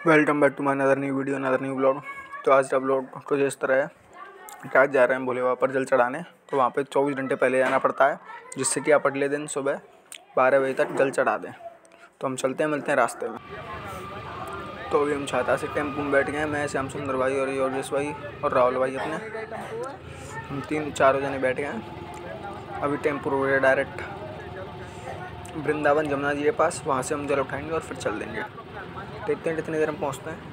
Welcome back to my other new video other new blog. तो आज का blog कुछ इस तरह है कि आज जा रहे हैं भोले बाबा पर जल चढ़ाने। तो वहाँ पे 24 घंटे पहले जाना पड़ता है, जिससे कि आप अगले दिन सुबह 12 बजे तक जल चढ़ा दें। तो हम चलते हैं, मिलते हैं रास्ते में। तो अभी हम छाता से टेम्पो में बैठ गए हैं। मैं श्याम सुंदर भाई और योगेश भाई और राहुल भाई अपने, हम 3-4 जने बैठ गए हैं। अभी टेम्पो रोड है डायरेक्ट वृंदावन जमुना जी के पास, वहाँ से हम जल उठाएंगे और फिर चल देंगे। देखते हैं कितनी देर में पहुँचते हैं।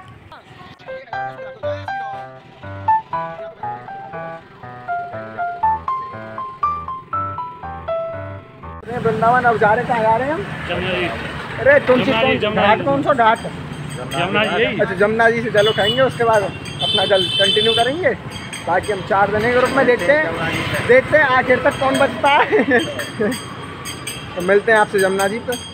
वृंदावन अब जा रहे, कहाँ जा रहे हैं हम? अरे घाट कौन सा घाट? जमुना जी। अच्छा, जमुना जी से जल उठाएंगे, उसके बाद अपना जल कंटिन्यू करेंगे। बाकी हम 4 जने ग्रुप में देखते हैं आखिर तक कौन बचता है। तो मिलते हैं आपसे जमुना जी पे।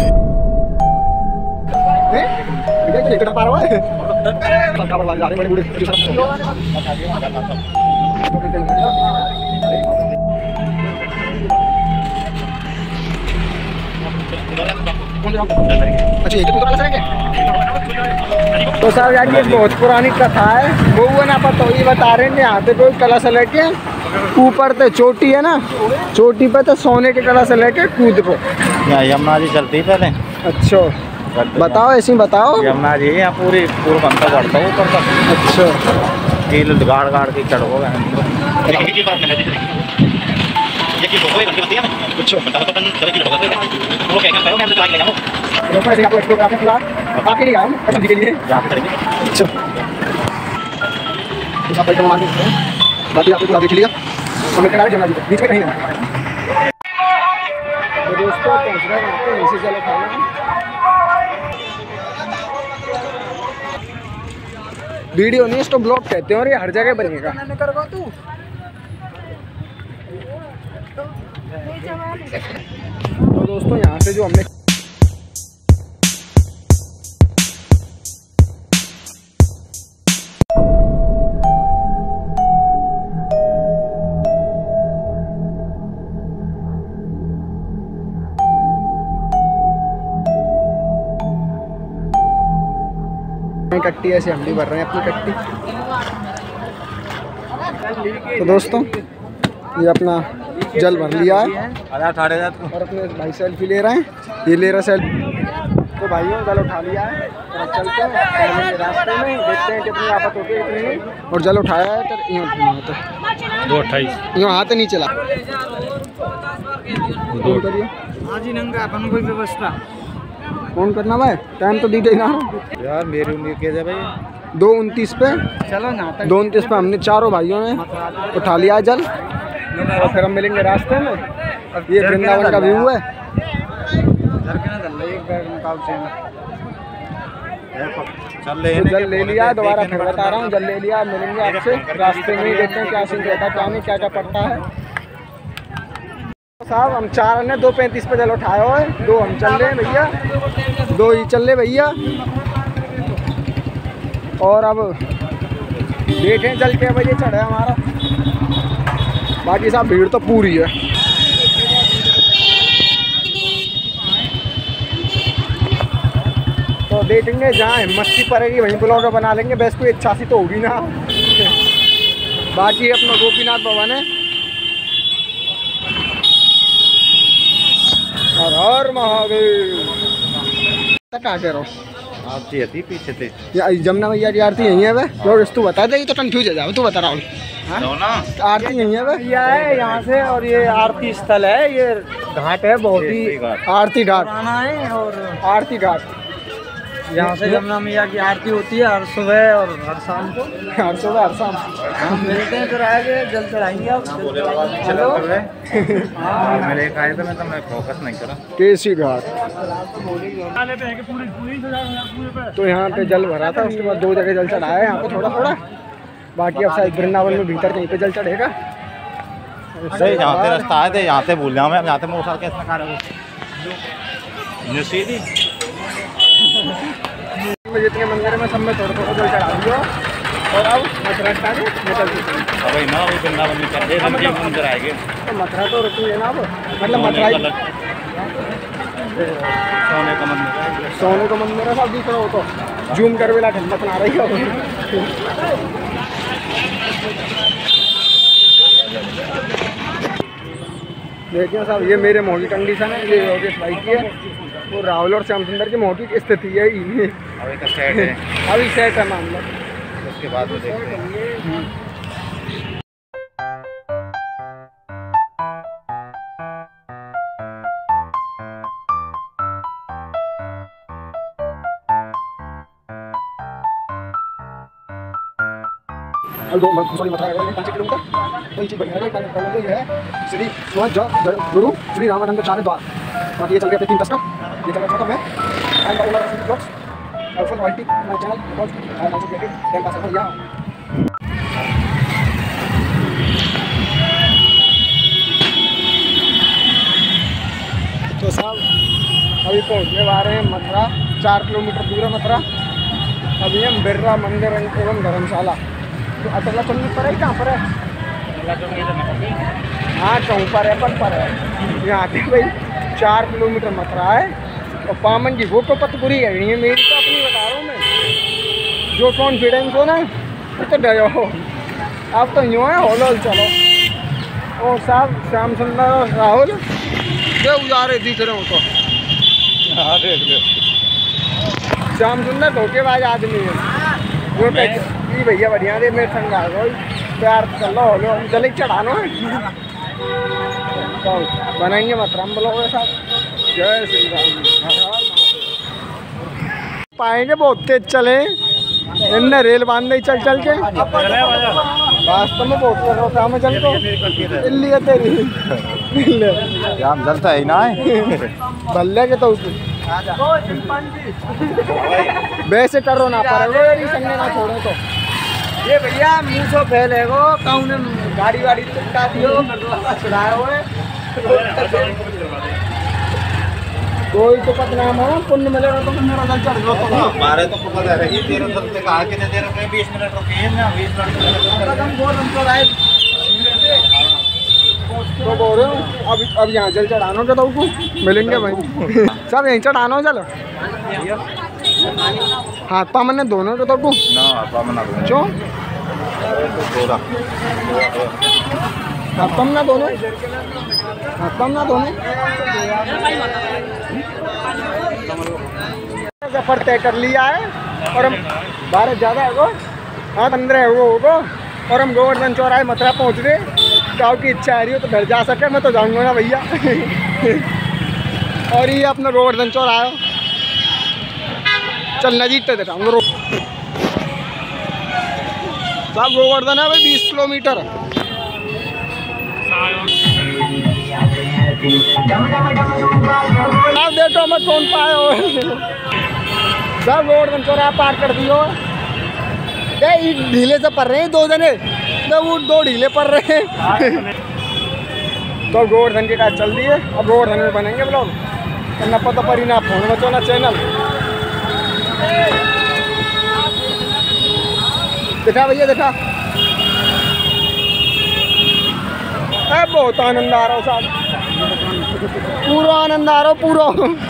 तो सर यार ये बहुत पुरानी कथा है, वो ना पता तो ये बता रहे हैं यहाँ पे कोई कलश लेके ऊपर तो चोटी है ना, चोटी पे तो सोने के कलश लेके कूद को यमुना जी चलती पहले। अच्छा बताओ, ऐसे ही बताओ। यमुना जी यहाँ पूरी बनता बढ़ता है ऊपर तक। अच्छा कील गाड़ गाड़ के चढ़ो। बाकी आपको देख लिया, बीच में कहीं तो दोस्तों पहुँच रहे हैं वैसे चलो खाना। वीडियो नहीं, इसको ब्लॉग कहते हैं और ये हर जगह बनेगा। तो दोस्तों यहाँ से जो हमने कट्टी ऐसे हम भी भर रहे हैं अपनी कट्टी। तो दोस्तों ये अपना जल भर लिया है और अपने भाई सेल्फी ले रहे हैं, ये ले रहा सेल्फी। तो भाइयों जल उठा लिया है और अब चलते हैं रास्ते में, देखते हैं कितनी आफत होती है इतनी नहीं। और जल उठाया है तो यूँ होता है 228 यूँ हाथ नहीं चला। कोई व्यवस्था कौन करना भाई, टाइम तो दी देना यार। मेरी उम्र क्या है भाई? 2:29 पे चलो ना, 2:29 पे हमने चारों भाइयों ने उठा लिया जल और फिर हम मिलेंगे रास्ते में। ये वृंदावन का व्यू है। जल ले लिया, दोबारा फिर बता रहा हूँ, जल ले लिया। मिलेंगे आपसे रास्ते में ही, देखते हैं क्या सीन रहता है, क्या नहीं, क्या क्या पड़ता है। साहब हम 4 ने 2:35 पे जल उठाया हुआ है, 2 हम चल रहे हैं भैया, 2 ही चल रहे भैया। और अब देखें जल के बजे चढ़े हमारा। बाकी साहब भीड़ तो पूरी है। तो देखेंगे जहाँ हिम्मत पड़ेगी वहीं ब्लॉग बना लेंगे। बस कोई इच्छा सी तो होगी ना। बाकी अपना गोपीनाथ भवन है। हर हर महादेव। कहाँ कह रहा हूँ आरती थी पीछे थे जमुना मैया की आरती यहीं है वे? तू बता दे, तो कंफ्यूज हो जाओ। तू बता राहुल, आरती यहीं है वे? है यहाँ से, और ये आरती स्थल है, ये घाट है बहुत ही आरती घाट है। और आरती घाट यहाँ से जमुना मैया की आरती होती है हर सुबह और हर शाम को। हर सुबह हर शाम हम मिलते हैं, फिर आएंगे जल चढ़ाएंगे। आप चलो मेरे खाए तो मैं फोकस नहीं करा। केसी घाट तो यहाँ पे जल भरा था, उसके बाद 2 जगह जल चढ़ाया है यहाँ पे थोड़ा थोड़ा। बाकी अब शायद वृंदावन में भीतर कहीं पे जल चढ़ेगा। सही यहाँ से रास्ता आए थे, यहाँ से भूल जाऊँ मैं। यहाँ से मोटर कैसे खा रहे सीधी जितने मंदिर में सब में थोड़ा थोड़ा जल चढ़ा दिया। और अब मथुरा वृंदावन में चल रहे मंदिर आएंगे। तो मथुरा तो रुकेंगे ना, अब मतलब मथुरा सोने का मंदिर है, सोने का मंदिर है, सब दिख रहा हो तो जूम कर वेला ठंडा बना रही है। देखिए साहब, ये मेरे मोह की कंडीशन है, ये योगेश भाई की है, वो राहुल और श्याम सुंदर की मोह की स्थिति है। अभी तो सेट है, अभी सेट है मामला, उसके बाद में देखते हैं। श्री गुरु श्री रामानंदाचार्य द्वार, बाकी ये चल गया 3 का, ये चल रहा है तो साहब अभी पहुँचने वाले हैं मथुरा, 4 किलोमीटर दूर है मथुरा। अभी हम बिरला मंदिर एवं धर्मशाला, तो अटला चौक पर है, कहाँ पर है? हाँ चौक पर है, पर है यहाँ के भाई 4 किलोमीटर मथुरा है। और पामन की वो तो पतपुरी है, ये मेरी तो अपनी बता रहा हूँ मैं, जो कॉन्फिडेंस हो ना वो तो डरो हो। आप तो यूँ है होलो चलो। और साहब श्याम सुंदर और राहुल जो उजारे दिख रहे हो तो श्याम सुंदर धोखेबाज आदमी है, जो कहते भैया बढ़िया दे मेरे संग आ गए प्यार चलो होलो जल्दी चढ़ानो है तो बनाएंगे मथुरा में बोलोगे साहब। जय श्री राम। पाएंगे बहुत तेज चले, इनने रेल बांध दी चल चल के, वास्तव में बहुत कर रहा था मैं चल को लिए तेरी जाम जलता है ना भल्ले के तो वैसे करो ना पर संगे ना छोड़ो तो ये भैया मुँह सो फैलेगो कौन गाड़ी वाड़ी चिपका दियो छुड़ाए हुए कोई तो पतनाम हो पुण्य मिलेगा तो मेरा जल चढ़ गया तो हमारे तो पता रही तेरे अंदर से कहा कि देर में 20 मिनट रुकिए ना 20 मिनट हम तो आए तो बोल रहे हो अब यहाँ जल चढ़ाना के तो मिलेंगे भाई सब यहीं चढ़ाना चलो हाथ पा मैंने दोनों के तो क्यों हाथ पम ना दोनों सफर तय कर लिया है और हम 12 ज़्यादा है वो 8-15 है वो होगा और हम गोवर्धन चौराहे मथुरा पहुँच गए। गाँव की इच्छा आ रही हो तो घर जा सके, मैं तो जाऊँगा ना भैया। और ये अपना गोवर्धन चौराहा चल नजीक तो दिखाऊंगा रोड साहब। गोवर्धन है भाई 20 किलोमीटर। आप देखो मैं कौन पाए हो साहब, गोवर्धन चौराहा पार कर दियो। ढीले से पड़ रहे हैं 2 जने, तो वो 2 ढीले पड़ रहे हैं। तो गोवर्धन के काज चल दिए, अब गोवर्धन में बनेंगे ब्लॉग, ना पता पड़ी ना फोन बचो ना चैनल। देखा भैया देखा, बहुत आनंद आ रहा हो साहब, पूरा आनंद आ रहा हो पूरा।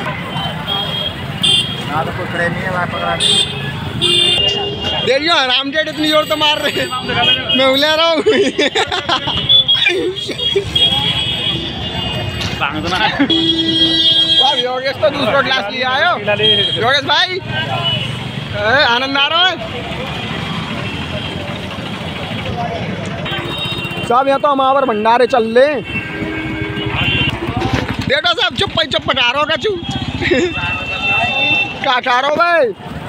देखियो राम जेठ इतनी जोर तो मार रहे, मैं उले रहा हूँ। योगेश तो दूसरा ग्लास लिया आयो। योगेश भाई आनंद आ रहा है साहब। यहाँ तो हमारे भंडारे चल रहे। देखो साहब चुप पटा रहा होगा चू क्या खा रहा हो भाई।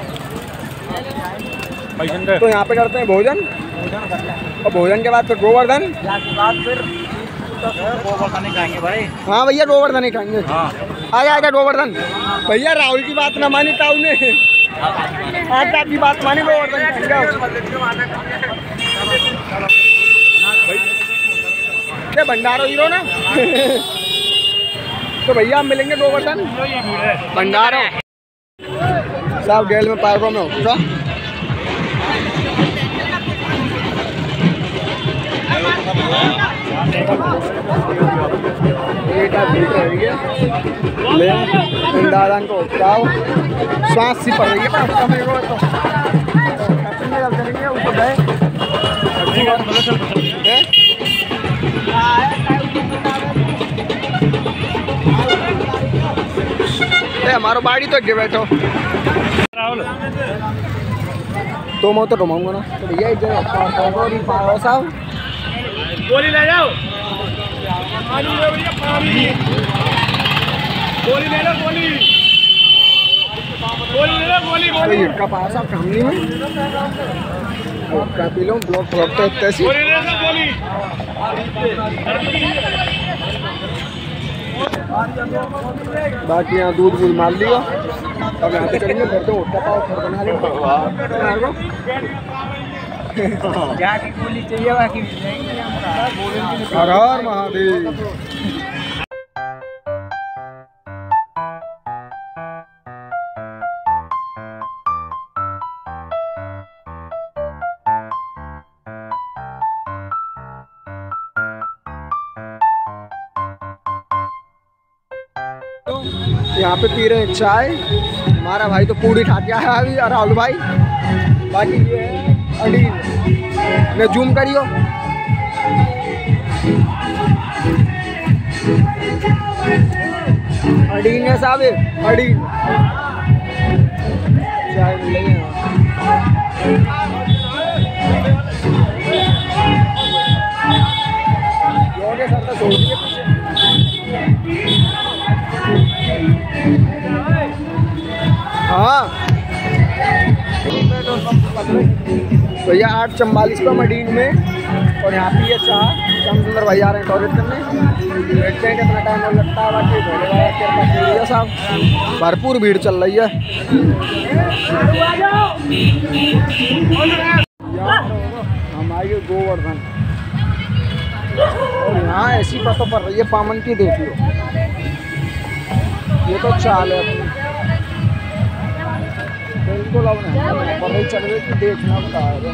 तो यहाँ पे करते हैं भोजन, और भोजन के बाद फिर गोवर्धन, फिर गोवर्धन ही खाएंगे भाई। हाँ भैया गोवर्धन ही खाएंगे। आ जाएगा गोवर्धन। भैया राहुल की बात ना मानी ताऊ ने, आज आपकी बात मानी गोवर्धन ये भंडारो हीरो ना। तो भैया हम मिलेंगे गोवर्धन भंडारो साहब। गेल में पार्कों में होगा दादा को उपचाओ श्वास सी पड़ रही है पर मेरे को तो चलेंगे ऊपर गए हमारा बाड़ी तो अगे बैठो तो मैं तो घुमाऊंगा ना तो भैया इधर साहब गोली ले जाओ गोली ले लो गोली ले लो गोली तो इनका पास आप फैमिली में का पी लो ब्लॉक ब्लॉक तो कैसी गोली ले लो गोली बाकी यहाँ दूध वूध मार लिया अब यहाँ पे चलेंगे घर तो उठा पाओ घर बना लो जाके गोली चाहिए बाकी हर हर महादेव। यहाँ पे पी रहे हैं चाय। हमारा भाई तो पूरी खा के आया अभी राहुल भाई। बाकी ये है अडीन ने जूम करियो अडीन है साहब अडीन चाय मिल रही है सर तो छोड़ दिए हाँ भैया 8:44 पर मडीन में और यहाँ पे ये चार सुंदर भाई आ रहे हैं टॉयलेट करने। देखते हैं कितना टाइम लगता है। बाकी भोले बाबा के पास साहब भरपूर भीड़ चल रही है। हम आइए गोवर्धन और यहाँ ऐसी पता पड़ रही है पामन की। देख लो ये तो चाल है बिल्कुल। अब नहीं चल रही कि देखना बताया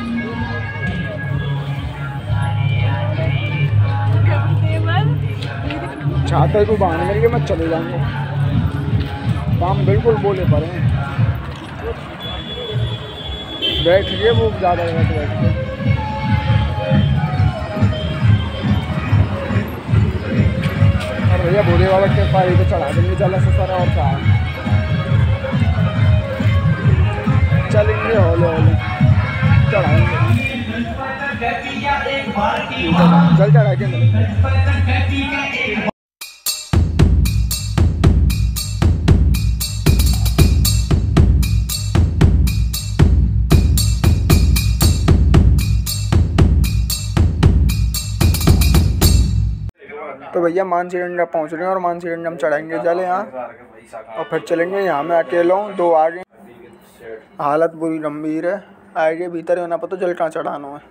चाहते को बहाने करके मैं चले जाऊंगा। पाम बिल्कुल बोले पड़े बैठ गए वो ज़्यादा बैठ के और भैया भोले बाबा के पारी पे चढ़ा देंगे जला से सारा और कहा चलेंगे हौले हौले चढ़ाएंगे चल चढ़ा के तो भैया मानसी डंडा पहुँच रहे हैं और मानसी डंडा हम चढ़ाएंगे जले यहाँ और फिर चलेंगे। यहाँ मैं अकेला हूँ, दो आगे हालत बुरी गंभीर है। आगे भीतर होना पता जल कहाँ चढ़ाना है।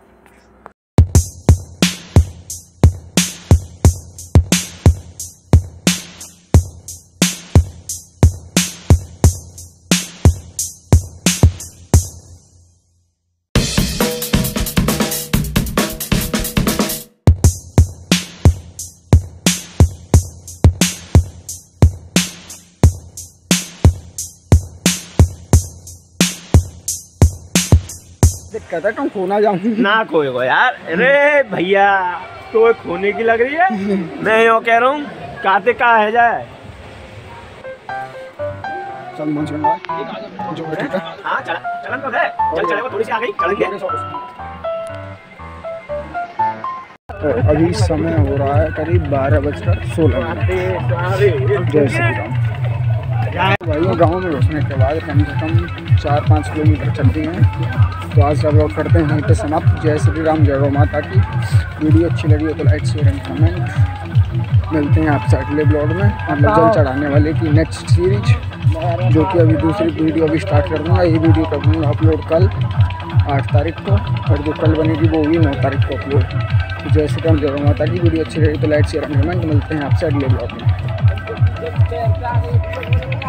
कहता तुम खोना जाऊंगी ना खोएगा यार। अरे भैया तो खोने की लग रही है। मैं यो कह रहा हूँ काते का है जाए। चल मन जो ठीक है। हाँ चलन तो है। चल चले वो थोड़ी सी आ गई चलेंगे। अभी समय हो रहा है करीब 12:16। जय श्री राम। भाइयों गांव में घुसने के बाद कम से कम 4-5 किलोमीटर चलती हैं। तो आज का ब्लॉग करते हैं यहीं पे समाप्त। जय श्री राम, जय गौ माता की। वीडियो अच्छी लगी हो तो लाइक शेयर एंड कमेंट। मिलते हैं आपसे अगले ब्लॉग में, मतलब जल चढ़ाने वाले की नेक्स्ट सीरीज, जो कि अभी दूसरी वीडियो अभी स्टार्ट कर दूँगा। ये वीडियो कर दूँगा अपलोड कल 8 तारीख को, और जो कल बनेगी वो भी 9 तारीख को अपलोड। तो जय श्री राम, जय गौ माता की। वीडियो अच्छी लगी तो लाइक शेयर एंड कमेंट। मिलते हैं आपसे अगले ब्लॉग में।